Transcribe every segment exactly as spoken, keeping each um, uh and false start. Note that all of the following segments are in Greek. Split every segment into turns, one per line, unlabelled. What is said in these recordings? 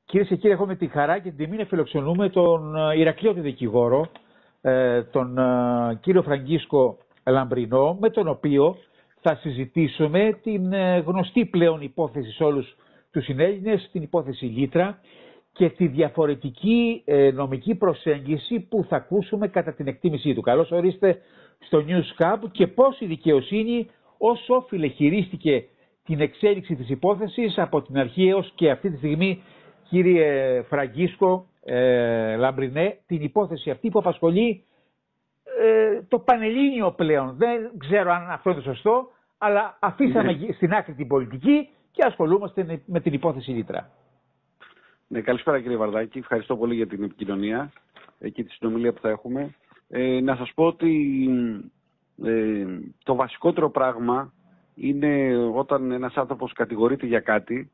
Κυρίες και κύριοι, έχουμε τη χαρά και την τιμή να φιλοξενούμε τον Ηρακλειώτη δικηγόρο, τον κύριο Φραγκίσκο Λαμπρινό, με τον οποίο θα συζητήσουμε την γνωστή πλέον υπόθεση σε όλους τους συνέλληνες, την υπόθεση Λίτρα και τη διαφορετική νομική προσέγγιση που θα ακούσουμε κατά την εκτίμησή του. Καλώς ορίστε στο News Hub και πώς η δικαιοσύνη ως όφιλε χειρίστηκε την εξέλιξη της υπόθεσης από την αρχή έως και αυτή τη στιγμή. Κύριε Φραγκίσκο ε, Λαμπρινέ, την υπόθεση αυτή που απασχολεί ε, το Πανελλήνιο πλέον. Δεν ξέρω αν αυτό είναι σωστό, αλλά αφήσαμε ναι. στην άκρη την πολιτική και ασχολούμαστε με την υπόθεση Λίτρα.
Ναι, καλησπέρα κύριε Βαρδάκη. Ευχαριστώ πολύ για την επικοινωνία και τη συνομιλία που θα έχουμε. Ε, να σας πω ότι ε, το βασικότερο πράγμα είναι όταν ένας άνθρωπος κατηγορείται για κάτι,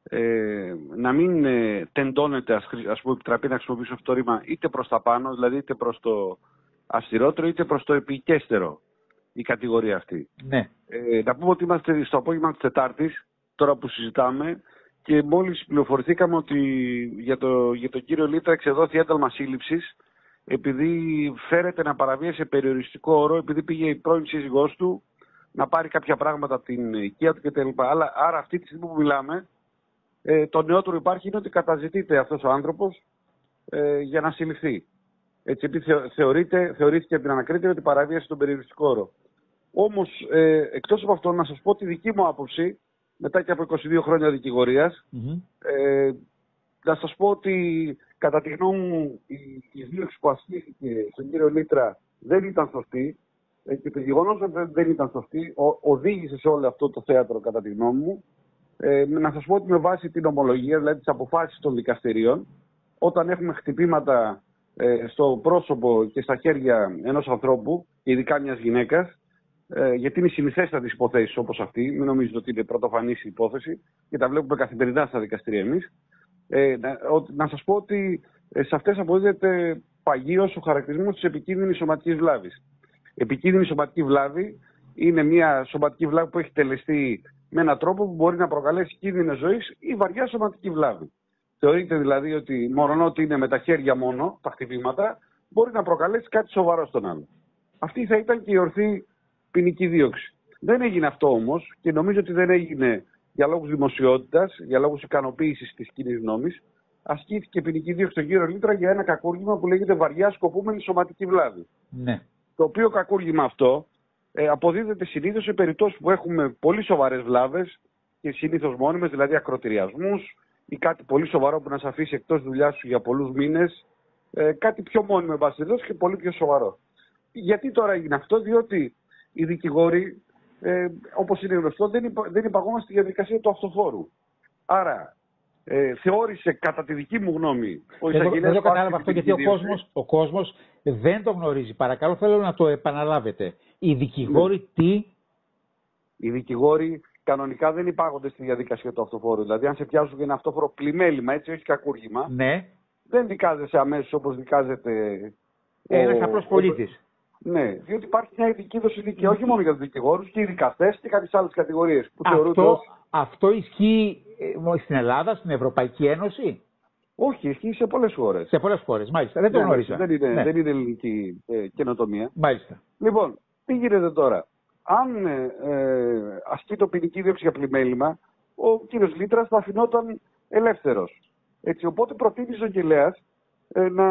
Ε, να μην ε, τεντώνεται, ας, ας πούμε, επιτραπεί να χρησιμοποιήσω αυτό το ρήμα, είτε προς τα πάνω, δηλαδή είτε προς το αυστηρότερο, είτε προς το επικέστερο η κατηγορία αυτή.
Ναι.
Ε, να πούμε ότι είμαστε στο απόγευμα της Τετάρτης, τώρα που συζητάμε, και μόλις πληροφορηθήκαμε ότι για, το, για τον κύριο Λίτρα εξεδόθη ένταλμα σύλληψης, επειδή φέρεται να παραβίασε περιοριστικό όρο, επειδή πήγε η πρώην σύζυγός του να πάρει κάποια πράγματα από την οικία του κτλ. Άρα αυτή τη στιγμή που μιλάμε, Ε, το νεότερο υπάρχει είναι ότι καταζητείται αυτός ο άνθρωπος ε, για να συλληφθεί. Έτσι, επειδή θεωρείται, θεωρήθηκε από την ανακρίτρια ότι παραβίασε τον περιοριστικό όρο. Όμως, ε, εκτός από αυτό, να σας πω τη δική μου άποψη, μετά και από είκοσι δύο χρόνια δικηγορίας, mm-hmm. ε, να σας πω ότι κατά τη γνώμη μου η, η δίωξη που ασκήθηκε στον κύριο Λίτρα δεν ήταν σωστή, ε, και το γεγονός ότι δεν ήταν σωστή ο, οδήγησε σε όλο αυτό το θέατρο κατά τη γνώμη μου. Ε, να σας πω ότι με βάση την ομολογία, δηλαδή τις αποφάσεις των δικαστηρίων, όταν έχουμε χτυπήματα ε, στο πρόσωπο και στα χέρια ενός ανθρώπου, ειδικά μιας γυναίκας, ε, γιατί είναι συνηθέστατες υποθέσεις όπως αυτή, μην νομίζετε ότι είναι πρωτοφανής η υπόθεση και τα βλέπουμε καθημερινά στα δικαστήρια εμείς, ε, να, ο, να σας πω ότι ε, σε αυτές αποδίδεται παγίως ο χαρακτηρισμός της επικίνδυνης σωματικής βλάβης. Επικίνδυνη σωματική βλάβη είναι μια σωματική βλάβη που έχει τελεστεί με έναν τρόπο που μπορεί να προκαλέσει κίνδυνο ζωής ή βαριά σωματική βλάβη. Θεωρείται δηλαδή ότι μόνο ότι είναι με τα χέρια μόνο τα χτυπήματα, μπορεί να προκαλέσει κάτι σοβαρό στον άλλο. Αυτή θα ήταν και η ορθή ποινική δίωξη. Δεν έγινε αυτό όμως και νομίζω ότι δεν έγινε για λόγους δημοσιότητας, για λόγους ικανοποίησης της κοινής νόμης. Ασκήθηκε ποινική δίωξη στον κύριο Λίτρα για ένα κακούργημα που λέγεται βαριά σκοπούμενη σωματική βλάβη.
Ναι.
Το οποίο κακούργημα αυτό Ε, αποδίδεται συνήθως σε περιπτώσεις που έχουμε πολύ σοβαρές βλάβες και συνήθως μόνιμες, δηλαδή ακροτηριασμούς ή κάτι πολύ σοβαρό που να σε αφήσει εκτός δουλειάς σου για πολλούς μήνες, ε, κάτι πιο μόνιμο εν πάση περιπτώσει και πολύ πιο σοβαρό. Γιατί τώρα έγινε αυτό? Διότι οι δικηγόροι, ε, όπως είναι γνωστό, δεν, υπα, δεν υπαγόμαστε στη διαδικασία του αυτοφόρου. Άρα ε, θεώρησε κατά τη δική μου γνώμη ο εισαγγελέας.
Δεν το κατάλαβα αυτό γιατί ο κόσμος, ο κόσμος δεν το γνωρίζει. Παρακαλώ, θέλω να το επαναλάβετε. Οι δικηγόροι ναι. τι?
Οι δικηγόροι κανονικά δεν υπάγονται στη διαδικασία του αυτοφόρου. Δηλαδή, αν σε πιάσουν για ένα αυτόφορο πλημέλημα, έτσι, όχι κακούργημα,
ναι.
δεν δικάζεσαι αμέσως όπως δικάζεται
ένας απλός πολίτης.
Ναι, διότι υπάρχει μια ειδική δόση δίκαια, όχι μόνο για τους δικηγόρους, και οι δικαστές και κάποιες άλλες κατηγορίες. Που
αυτό,
ως...
αυτό ισχύει στην Ελλάδα, στην Ευρωπαϊκή Ένωση?
Όχι, ισχύει σε πολλές χώρες.
Σε πολλές χώρες, μάλιστα. Δεν το
ναι,
γνωρίζα.
Δεν είναι,
ναι.
δεν είναι ελληνική ε, καινοτομία.
Μάλιστα.
Λοιπόν, τι γίνεται τώρα? Αν ε, ε, ασκεί το ποινική δίωξη για πλημέλημα, ο κύριος Λίτρας θα αφινόταν ελεύθερος. Έτσι, οπότε προτείνει ο εισαγγελέας ε, να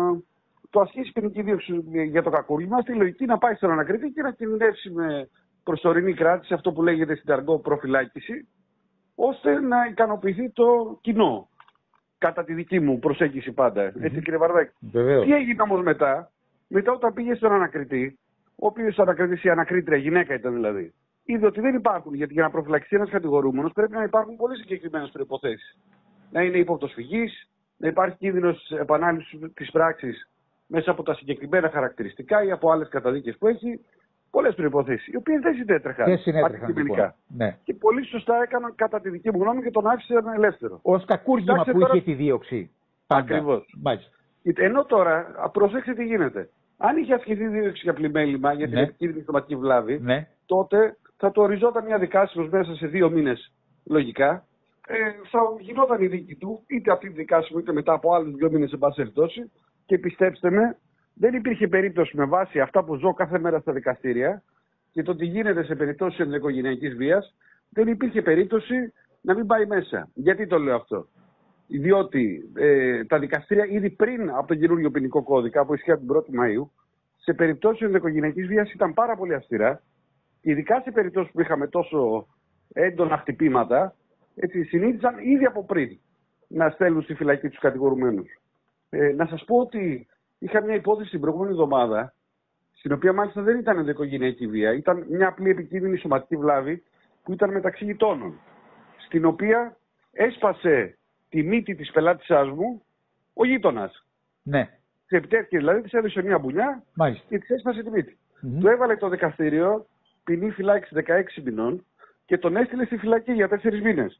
το ασκήσει ποινική δίωξη για το κακούργημα, στη λογική να πάει στον ανακριτή και να κινδυνεύσει με προσωρινή κράτηση, αυτό που λέγεται στην αργό προφυλάκηση, ώστε να ικανοποιηθεί το κοινό. Κατά τη δική μου προσέγγιση πάντα. Mm-hmm. Έτσι, κύριε Βαρδάκη.
Βεβαίως.
Τι έγινε όμως μετά? Μετά, όταν πήγε στον ανακριτή, ο οποίος ανακριτής, η ανακρίτρια, γυναίκα ήταν δηλαδή, είδε ότι δεν υπάρχουν, γιατί για να προφυλακιστεί ένας κατηγορούμενος πρέπει να υπάρχουν πολύ συγκεκριμένες προϋποθέσεις. Να είναι ύποπτος φυγής, να υπάρχει κίνδυνος επανάληψης της πράξης μέσα από τα συγκεκριμένα χαρακτηριστικά ή από άλλες καταδίκες που έχει. Πολλές προϋποθέσεις, οι οποίες δεν συνέτρεχαν.
Δεν συνέτρεχαν. Λοιπόν. Ναι.
Και πολύ σωστά έκαναν κατά τη δική μου γνώμη και τον άφησαν ελεύθερο.
Ως κακούργημα Κοιτάξτε, που τώρα... είχε τη δίωξη.
Ακριβώς. Ενώ τώρα, προσέξτε τι γίνεται. Αν είχε ασκηθεί δίωξη για πλημέλημα, για την
ναι.
επικίνδυνη σωματική βλάβη,
ναι.
τότε θα το οριζόταν μια δικάσιμος μέσα σε δύο μήνες λογικά ε, θα γινόταν η δίκη του, είτε αυτή τη δικάσιμο, είτε μετά από άλλους δύο μήνες, σε πάση περιπτώσει. Και πιστέψτε με, δεν υπήρχε περίπτωση με βάση αυτά που ζω κάθε μέρα στα δικαστήρια και το τι γίνεται σε περιπτώσεις ενδοοικογενειακής βίας, δεν υπήρχε περίπτωση να μην πάει μέσα. Γιατί το λέω αυτό? Διότι ε, τα δικαστήρια ήδη πριν από τον καινούργιο ποινικό κώδικα που ισχύει από την πρώτη Μαΐου, σε περιπτώσεις ενδοοικογενειακής βίας ήταν πάρα πολύ αυστηρά, ειδικά σε περιπτώσεις που είχαμε τόσο έντονα χτυπήματα, έτσι, συνήθιζαν ήδη από πριν να στέλνουν στη φυλακή τους κατηγορουμένους. Ε, να σας πω ότι είχα μια υπόθεση την προηγούμενη εβδομάδα, στην οποία μάλιστα δεν ήταν ενδοοικογενειακή βία, ήταν μια απλή επικίνδυνη σωματική βλάβη που ήταν μεταξύ γειτόνων, στην οποία έσπασε τη μύτη της πελάτησάς μου ο γείτονας.
Ναι.
Σε επιτέθηκε δηλαδή, της έδωσε μια μπουνιά. Μάλιστα. Και της έσπασε τη μύτη. Mm-hmm. Του έβαλε το δικαστήριο ποινή φυλάκιση δεκαέξι μηνών και τον έστειλε στη φυλακή για τέσσερις μήνες.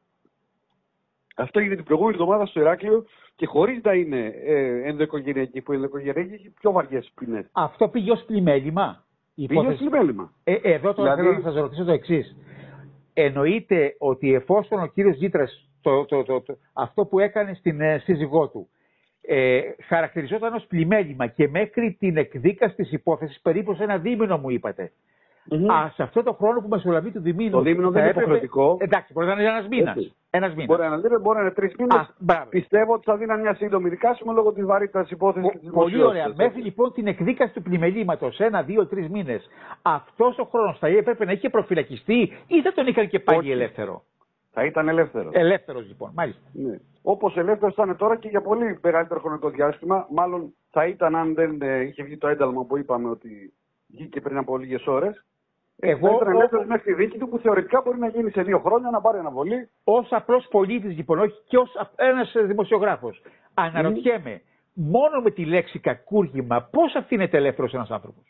Αυτό έγινε την προηγούμενη εβδομάδα στο Ηράκλειο και χωρίς να είναι ε, ενδοοικογενειακή, που η ενδοοικογενειακή έχει πιο βαριές ποινές.
Αυτό πήγε ως πλημέλημα.
Πήγε ως πλημέλημα.
Ε, εδώ τώρα δηλαδή... θέλω να σας ρωτήσω το εξής. Εννοείται ότι εφόσον ο κύριος Ζήτρας το, το, το, το, αυτό που έκανε στην ε, σύζυγό του ε, χαρακτηριζόταν ως πλημέλημα και μέχρι την εκδίκαση της υπόθεσης περίπου σε ένα δίμηνο μου είπατε. Mm-hmm. Α, σε αυτό το χρόνο που μεσολαβεί του διμήνου.
Το δίμηνο δεν είναι έπρεπε... υποχρεωτικό.
Εντάξει, μπορεί να είναι ένας μήνας. Ένας μήνας.
Μπορεί να είναι, μπορεί να είναι τρεις μήνες. Πιστεύω ότι θα δίναν μια σύντομη δικάσιμο λόγω της βαρύτητας της υπόθεσης και της
Πολύ ωραία. Μέχρι λοιπόν την εκδίκαση του πλημελήματος, ένα, δύο, τρεις μήνες, αυτός ο χρόνος θα έπρεπε να είχε προφυλακιστεί ή θα τον είχαν και πάλι Όχι. ελεύθερο?
Θα ήταν ελεύθερο.
Ελεύθερο λοιπόν, μάλιστα.
Ναι. Όπως ελεύθερος ήταν τώρα και για πολύ μεγαλύτερο χρονικό διάστημα. Μάλλον θα ήταν αν δεν ε, είχε βγει το ένταλμα που είπαμε ότι βγήκε πριν από λίγες ώρες. Εγώ ήταν ελεύθερο μέχρι τη δίκη του που θεωρητικά μπορεί να γίνει σε δύο χρόνια, να πάρει αναβολή.
Ως απλός πολίτης λοιπόν, όχι και ως ένας δημοσιογράφος, αναρωτιέμαι, mm. μόνο με τη λέξη κακούργημα, πώς αφήνεται ελεύθερος ένας άνθρωπος?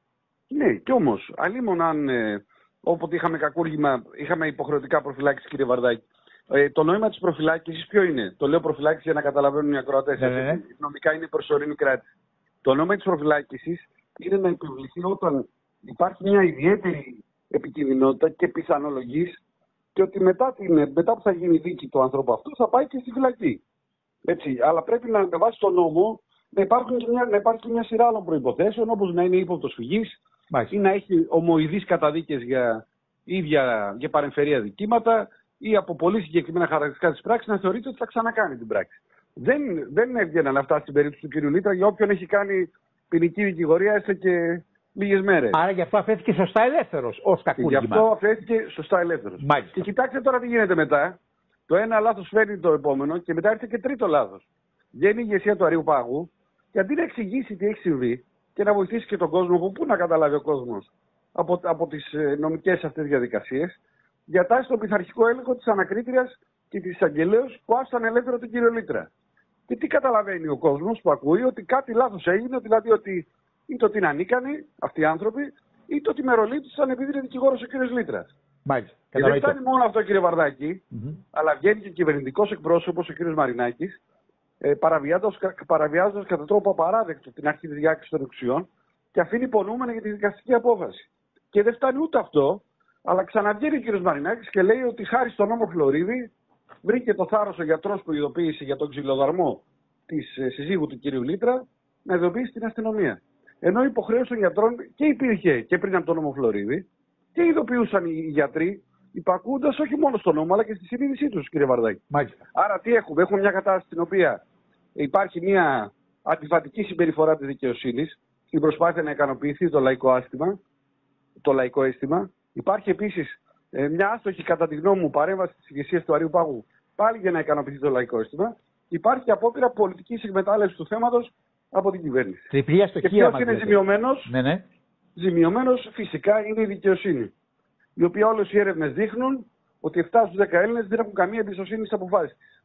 Ναι, κι όμως, αλλήμον αν ε, όποτε είχαμε κακούργημα, είχαμε υποχρεωτικά προφυλάκηση, κύριε Βαρδάκη. Ε, το νόημα της προφυλάκησης ποιο είναι? Το λέω προφυλάκηση για να καταλαβαίνουν οι ακροατές.
Ναι, ναι.
Νομικά είναι προσωρινή κράτηση. Το νόημα της προφυλάκησης είναι να επιβληθεί όταν υπάρχει μια ιδιαίτερη επικινδυνότητα και πιθανολογής και ότι μετά, την, μετά που θα γίνει δίκη του ανθρώπου αυτού θα πάει και στη φυλακή. Έτσι, αλλά πρέπει να με βάση τον νόμο να, και μια, να υπάρχει και μια σειρά άλλων προϋποθέσεων, όπως να είναι ύποπτος φυγής ή να έχει ομοειδείς καταδίκες για ίδια για παρεμφερία δικήματα ή από πολύ συγκεκριμένα χαρακτηριστικά της πράξης να θεωρείται ότι θα ξανακάνει την πράξη. Δεν, δεν έβγαιναν αυτά στην περίπτωση του κ. Λίτρα για όποιον έχει κάνει ποινική δικηγορία έστω και λίγες μέρες.
Άρα γι' αυτό αφέθηκε σωστά ελεύθερος ως κακούργημα.
Γι' αυτό αφέθηκε σωστά ελεύθερος.
Μάλιστα.
Και κοιτάξτε τώρα τι γίνεται μετά. Το ένα λάθος φέρνει το επόμενο και μετά έρχεται και τρίτο λάθος. Βγαίνει η ηγεσία του Αρείου Πάγου και αντί να εξηγήσει τι έχει συμβεί και να βοηθήσει και τον κόσμο, που πού να καταλάβει ο κόσμος από, από τις νομικές αυτές διαδικασίες, διατάσσει τον πειθαρχικό έλεγχο της ανακρίτριας και της εισαγγελέως που άφησαν ελεύθερο τον κύριο Λίτρα. Και τι καταλαβαίνει ο κόσμος που ακούει? Ότι κάτι λάθος έγινε, δηλαδή ότι είτε ότι είναι ανίκανοι αυτοί οι άνθρωποι, είτε ότι μερολήπτησαν επειδή είναι δικηγόρος ο κύριος Λίτρας.
Μάλιστα.
Και δεν φτάνει μόνο αυτό, κύριε Βαρδάκη, mm-hmm. αλλά βγαίνει και κυβερνητικός εκπρόσωπος ο κύριος Μαρινάκης, ε, παραβιάζοντας κατά τρόπο απαράδεκτο την αρχή της διάκρισης των εξουσιών και αφήνει υπονοούμενα για τη δικαστική απόφαση. Και δεν φτάνει ούτε αυτό, αλλά ξαναβγαίνει ο κύριος Μαρινάκης και λέει ότι χάρη στον νόμο Φλωρίδη βρήκε το θάρρος ο γιατρός που ειδοποίησε για τον ξυλοδαρμό της ε, συζύγου του κύριου Λίτρα να ειδοποιήσει την αστυνομία. Ενώ η υποχρέωση των γιατρών και υπήρχε και πριν από τον νόμο Φλωρίδη και ειδοποιούσαν οι γιατροί, υπακούοντας όχι μόνο στον νόμο αλλά και στη συνείδησή τους, κύριε Βαρδάκη.
Μάλιστα.
Άρα τι έχουμε? Έχουμε μια κατάσταση στην οποία υπάρχει μια αντιφατική συμπεριφορά της δικαιοσύνης στην προσπάθεια να ικανοποιηθεί το λαϊκό αίσθημα. Το λαϊκό αίσθημα. Υπάρχει επίσης ε, μια άστοχη, κατά τη γνώμη μου, παρέμβαση της ηγεσίας του Αρείου Πάγου πάλι για να ικανοποιηθεί το λαϊκό αίσθημα. Υπάρχει απόπειρα πολιτικής εκμετάλλευσης του θέματος από την κυβέρνηση.
Τριπλή αστοχία.
Και ποιος είναι ζημιωμένος?
Ναι, ναι.
Ζημιωμένος φυσικά είναι η δικαιοσύνη. Η οποία όλες οι έρευνες δείχνουν ότι επτά στους δέκα Έλληνες δεν έχουν καμία εμπιστοσύνη στις αποφάσεις της.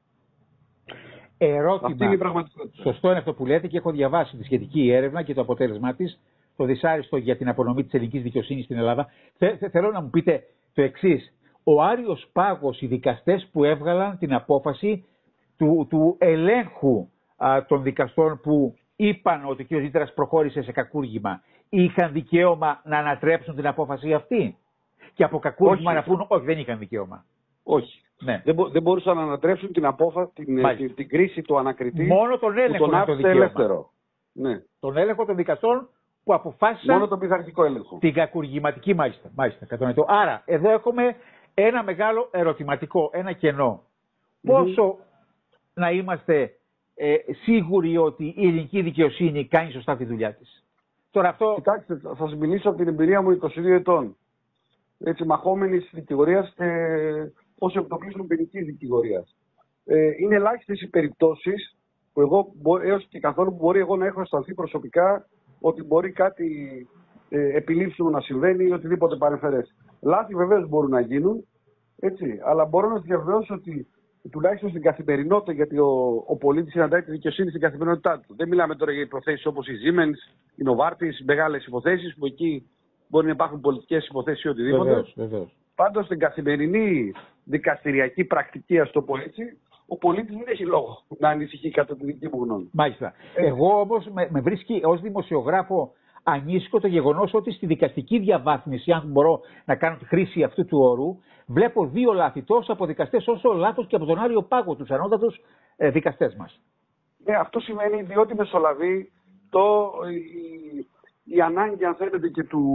Ερώτημα.
Αυτή είναι η πραγματικότητα.
Σωστό είναι αυτό που λέτε και έχω διαβάσει τη σχετική έρευνα και το αποτέλεσμά της, το δυσάριστο για την απονομή της ελληνικής δικαιοσύνης στην Ελλάδα. Θε, θε, θέλω να μου πείτε το εξής. Ο Άριος Πάγος, οι δικαστές που έβγαλαν την απόφαση του, του ελέγχου α, των δικαστών που είπαν ότι ο κ. Ζήτρας προχώρησε σε κακούργημα, είχαν δικαίωμα να ανατρέψουν την απόφαση αυτή? Και από κακούργημα
όχι.
να πούν όχι, δεν είχαν δικαίωμα.
Όχι.
Ναι.
Δεν, μπο, δεν μπορούσαν να ανατρέψουν την απόφαση, την, την, την κρίση του ανακριτή.
Μόνο τον έλεγχο
τον
το δικαίωμα.
Ελεύθερο. Ναι.
Τον έλεγχο των δικαστών που αποφάσισαν.
Μόνο τον πειθαρχικό έλεγχο.
Την κακουργηματική, μάλιστα. μάλιστα κατανοητό. Άρα, εδώ έχουμε ένα μεγάλο ερωτηματικό, ένα κενό. Mm-hmm. Πόσο να είμαστε ε, σίγουροι ότι η ελληνική δικαιοσύνη κάνει σωστά τη δουλειά της. Τώρα αυτό...
Κοιτάξτε, θα σας μιλήσω από την εμπειρία μου είκοσι δύο ετών. Έτσι, μαχόμενης δικηγορίας και ως επιτοπλίστων ποινικής δικηγορίας. Ε, είναι ελάχιστες οι περιπτώσεις που εγώ, έως και καθόλου που μπορεί εγώ να έχω αισθανθεί προσωπικά ότι μπορεί κάτι ε, επιλήψιμο να συμβαίνει ή οτιδήποτε παρεμφερές. Λάθη βεβαίως μπορούν να γίνουν, έτσι, αλλά μπορώ να διαβεβαιώσω ότι τουλάχιστον στην καθημερινότητα, γιατί ο, ο πολίτης συναντάει τη δικαιοσύνη στην καθημερινότητά του. Δεν μιλάμε τώρα για υποθέσεις όπως η Siemens, η Novartis, μεγάλες υποθέσεις που εκεί μπορεί να υπάρχουν πολιτικές υποθέσεις ή οτιδήποτε.
Βεβαίως, βεβαίως.
Πάντως στην καθημερινή δικαστηριακή πρακτική, ας το πω έτσι, ο πολίτης δεν έχει λόγο να ανησυχεί κατά τη δική μου γνώμη.
Μάλιστα. Ε, Εγώ όμως με, με βρίσκει ως δημοσιογράφο ανήσυχο το γεγονός ότι στη δικαστική διαβάθμιση, αν μπορώ να κάνω τη χρήση αυτού του όρου, βλέπω δύο λάθη τόσο από δικαστές όσο λάθος και από τον Άριο Πάγο, τους ανώτατους ε, δικαστές μας.
Ναι, αυτό σημαίνει διότι μεσολαβεί το, η, η ανάγκη, αν θέλετε, και του,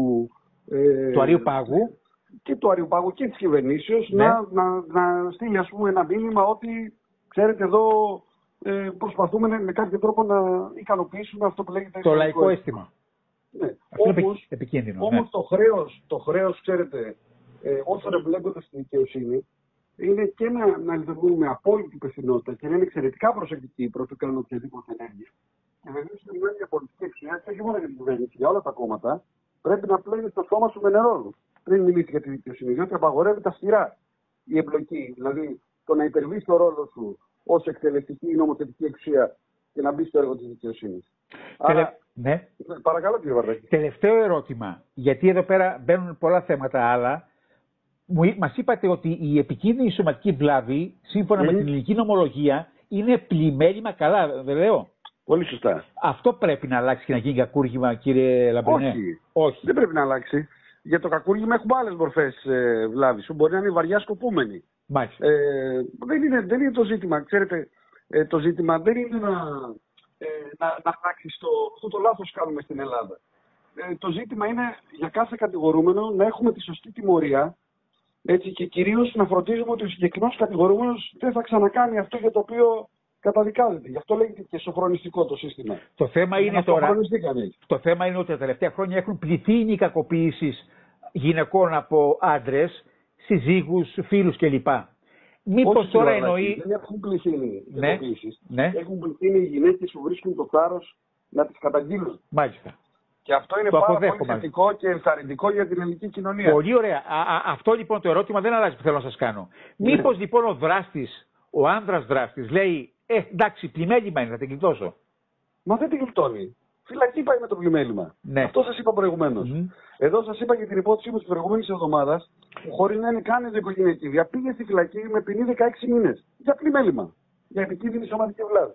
ε,
του Αρίου Πάγου
και του Αρίου Πάγου και της κυβερνήσεως, ναι, να, να, να στείλει, ας πούμε, ένα μήνυμα ότι, ξέρετε, εδώ ε, προσπαθούμε με κάποιο τρόπο να ικανοποιήσουμε αυτό που λέγεται
το λαϊκό αίσθημα.
Ναι.
Αυτό
όμως,
είναι επικίνδυνο.
Όμως
ναι.
το χρέος, το χρέος, ξέρετε, ε, όσων εμπλέκονται στην δικαιοσύνη, είναι και να, να λειτουργούν με απόλυτη υπευθυνότητα και να είναι εξαιρετικά προσεκτικοί προς το κάνουν οποιαδήποτε ενέργεια. Και βεβαίως είναι μια πολιτική εξουσία, και όχι μόνο για την κυβέρνηση, για όλα τα κόμματα, πρέπει να πλένει στο σώμα σου με νερό πριν μιλήσει για τη δικαιοσύνη. Διότι απαγορεύεται αυστηρά η εμπλοκή. Δηλαδή το να υπερβεί το ρόλο σου ως εκτελεστική ή νομοθετική εξουσία και να μπει στο έργο της δικαιοσύνης.
Τελε...
Άρα,
ναι.
Παρακαλώ, κύριε Βαρδάκη.
Τελευταίο ερώτημα, γιατί εδώ πέρα μπαίνουν πολλά θέματα άλλα. Μας είπατε ότι η επικίνδυνη σωματική βλάβη, σύμφωνα mm. με την ελληνική νομολογία, είναι πλημέλημα καλά, δεν λέω.
Πολύ σωστά.
Αυτό πρέπει να αλλάξει και να γίνει κακούργημα, κύριε Λαμπρινέ.
Όχι.
Όχι.
Δεν πρέπει να αλλάξει. Για το κακούργημα έχουμε άλλες μορφές ε, βλάβης που μπορεί να είναι βαριά σκοπούμενη.
Μάλιστα.
Ε, δεν, είναι, δεν είναι το ζήτημα. Ξέρετε, ε, το ζήτημα δεν είναι να, ε, να, να αλλάξει το, αυτό το λάθος κάνουμε στην Ελλάδα. Ε, το ζήτημα είναι για κάθε κατηγορούμενο να έχουμε τη σωστή τιμωρία, έτσι, και κυρίως να φροντίζουμε ότι ο συγκεκριμένος κατηγορούμενος δεν θα ξανακάνει αυτό για το οποίο καταδικάζεται. Γι' αυτό λέγεται και σοφρονιστικό το σύστημα.
Το θέμα, είναι τώρα, το θέμα είναι ότι τα τελευταία χρόνια έχουν πληθύνει οι κακοποίησεις γυναικών από άντρες, συζύγους, φίλους κλπ. Μήπως τώρα εννοεί...
Δεν έχουν πληθύνει οι
ναι,
κακοποίησεις.
Ναι.
Έχουν πληθύνει οι γυναίκες που βρίσκουν το θάρρος να τις καταγγείλουν.
Μάλιστα.
Και αυτό είναι το πάρα πολύ θετικό και ενθαρρυντικό για την ελληνική κοινωνία.
Πολύ ωραία. Α, α, αυτό λοιπόν το ερώτημα δεν αλλάζει που θέλω να σας κάνω. Ναι. Μήπως λοιπόν ο δράστης, ο άνδρας δράστης, λέει Ε, εντάξει, πλημέλημα είναι, θα την γλιτώσω.
Μα δεν την γλιτώνει. Φυλακή πάει με το πλημέλημα.
Ναι.
Αυτό σας είπα προηγουμένως. Mm. Εδώ σας είπα για την υπόθεση μου της προηγούμενης εβδομάδας, που χωρίς να είναι καν ενδοοικογενειακή βία, πήγε στη φυλακή με ποινή δεκαέξι μήνες. Για πλημέλημα. Για επικίνδυνη σωματική βλάβη.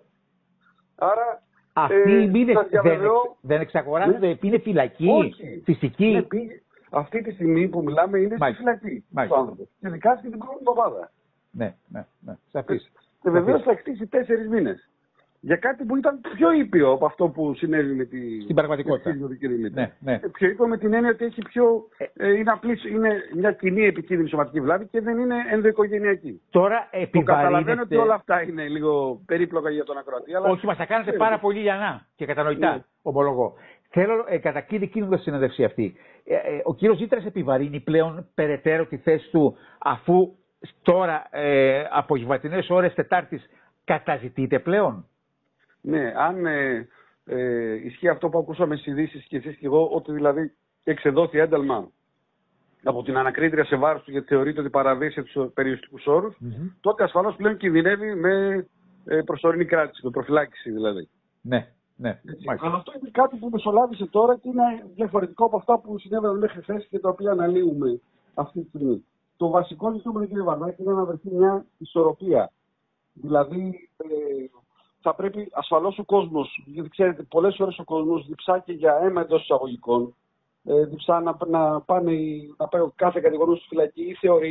Άρα.
Αυτοί οι
ε,
μήνες
διαβεβαιώ...
δεν, εξ, δεν εξαγοράζονται, ναι. Είναι φυλακή.
Όχι.
Φυσική.
Ναι, πήγε... Αυτή τη στιγμή που μιλάμε είναι στη φυλακή. Και δικάστηκε την πρώτη εβδομάδα.
Ναι, ναι, ναι. Σαφής.
Και βεβαίως θα εκτίσει τέσσερις μήνες. Για κάτι που ήταν πιο ήπιο από αυτό που συνέβη με τη.
Στην πραγματικότητα.
Ναι, ναι. Πιο ήπιο με την έννοια ότι έχει πιο. Ε, είναι, απλή, είναι μια κοινή επικίνδυνη σωματική βλάβη και δεν είναι ενδοοικογενειακή.
Τώρα επιβαρύνεται.
Το καταλαβαίνω ότι όλα αυτά είναι λίγο περίπλοκα για τον ακροατή. Αλλά...
Όχι, μας τα κάνετε πάρα πολύ λιανά και κατανοητά, ναι. Ομολογώ. Θέλω ε, κατά κύριε κίνδυνο τη συνέντευξη αυτή. Ε, ε, ο κύριος Ζήτρας επιβαρύνει πλέον περαιτέρω τη θέση του, αφού τώρα ε, από γευματινές ώρες Τετάρτης καταζητείτε πλέον.
Ναι, αν ε, ε, ισχύει αυτό που ακούσαμε στις ειδήσεις και εσείς και εγώ, ότι δηλαδή εξεδόθη ένταλμα από την ανακρίτρια σε βάρος του γιατί θεωρείται ότι παραβίασε τους περιοριστικούς όρους, mm-hmm. τότε ασφαλώς πλέον κινδυνεύει με ε, προσωρινή κράτηση, με προφυλάκηση δηλαδή.
Ναι, ναι.
Αλλά αυτό είναι κάτι που μεσολάβησε τώρα και είναι διαφορετικό από αυτά που συνέβαιναν μέχρι χθες και τα οποία αναλύουμε αυτή τη στιγμή. Το βασικό ζητούμενο, κύριε Βαρδάκη, είναι να βρεθεί μια ισορροπία. Δηλαδή, ε, θα πρέπει ασφαλώς ο κόσμος, γιατί ξέρετε, πολλές φορές ο κόσμος διψά και για αίμα εντός εισαγωγικών, ε, διψά να, να, πάνε, να πάει κάθε κατηγορούμενος στη φυλακή ή θεωρεί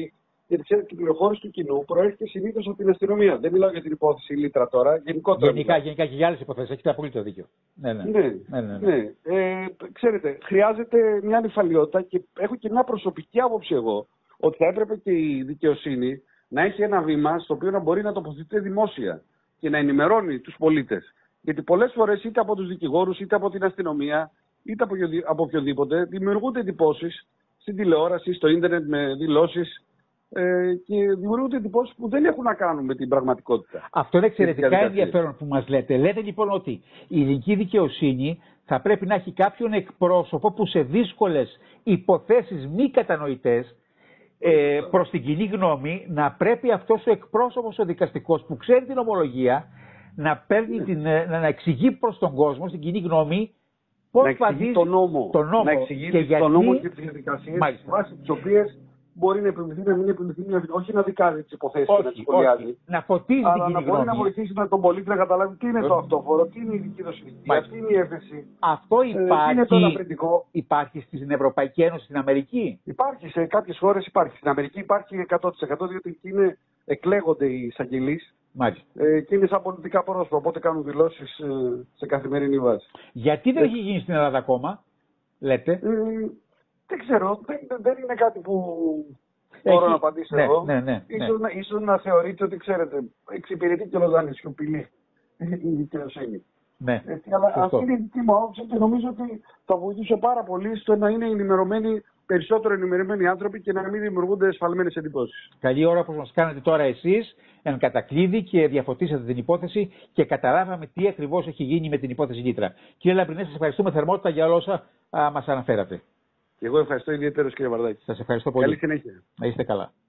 Γιατί ξέρετε, η πληροφόρηση του κοινού προέρχεται συνήθως από την αστυνομία. Δεν μιλάω για την υπόθεση Λίτρα τώρα, γενικότερα.
Γενικά, γενικά και για άλλες υποθέσεις. Έχετε απολύτω δίκιο. Ναι, ναι.
ναι, ναι, ναι. ναι. Ε, ξέρετε, χρειάζεται μια νυφαλιότητα και έχω και μια προσωπική άποψη εγώ ότι θα έπρεπε και η δικαιοσύνη να έχει ένα βήμα στο οποίο να μπορεί να τοποθετείται δημόσια και να ενημερώνει τους πολίτες. Γιατί πολλές φορές είτε από τους δικηγόρους, είτε από την αστυνομία, είτε από οποιοδήποτε, δημιουργούνται εντυπώσεις στην τηλεόραση, στο ίντερνετ με δηλώσεις ε, και δημιουργούνται εντυπώσεις που δεν έχουν να κάνουν με την πραγματικότητα.
Αυτό είναι εξαιρετικά ενδιαφέρον που μας λέτε. Λέτε λοιπόν ότι η ελληνική δικαιοσύνη θα πρέπει να έχει κάποιον εκπρόσωπο που σε δύσκολες υποθέσεις μη κατανοητές ε, προς την κοινή γνώμη να πρέπει αυτός ο εκπρόσωπος ο δικαστικός που ξέρει την ομολογία να, παίρνει την, να εξηγεί προς τον κόσμο, στην κοινή γνώμη, πώς
να εξηγεί τον νόμο,
τον νόμο
να εξηγεί
και γιατί...
τον νόμο και τις διαδικασίες βάσει τις οποίες μπορεί να επιβληθεί, να μην επιβληθεί, όχι να δικάζει τις υποθέσεις και να τις σχολιάζει.
Να φωτίζει την κοινή
να
γνώμη.
μπορεί να βοηθήσει με τον πολίτη να καταλάβει τι είναι το αυτόφορο, τι είναι η δικίδωση, τι είναι η έφεση.
Αυτό υπάρχει,
ε, είναι το αναπρεντικό.
Υπάρχει στην Ευρωπαϊκή Ένωση, στην Αμερική.
Υπάρχει, σε κάποιες χώρες υπάρχει. Στην Αμερική υπάρχει εκατό τοις εκατό διότι εκεί είναι, εκλέγονται οι εισαγγελείς. Ε, και είναι σαν πολιτικά πρόσωπα, οπότε κάνουν δηλώσεις ε, σε καθημερινή βάση.
Γιατί δεν ε, έχει γίνει στην Ελλάδα ακόμα, λέτε.
Ε, δεν ξέρω, δεν, δεν είναι κάτι που έχει... μπορώ να απαντήσω
ναι,
εγώ.
Ναι, ναι, ναι.
Ίσως, ναι. ίσως να θεωρείτε ότι, ξέρετε, εξυπηρετεί και ολοδάνη σιωπηλή η δικαιοσύνη.
Ναι,
ε, αλλά αυτή είναι η δική μου άποψη και νομίζω ότι θα βοηθούσε πάρα πολύ στο να είναι ενημερωμένοι, περισσότερο ενημερωμένοι άνθρωποι και να μην δημιουργούνται εσφαλμένες εντυπώσεις.
Καλή ώρα όπως μας κάνετε τώρα εσείς, εν κατακλείδη και διαφωτίσατε την υπόθεση και καταλάβαμε τι ακριβώς έχει γίνει με την υπόθεση Λίτρα. Κύριε Λαμπρινέ, σας ευχαριστούμε θερμότητα για όλα όσα α, μας αναφέρατε.
Και εγώ ευχαριστώ ιδιαίτερως, κύριε Βαρδάκη.
Σας ευχαριστώ πολύ.
Καλή συνέχεια.
Να είστε καλά.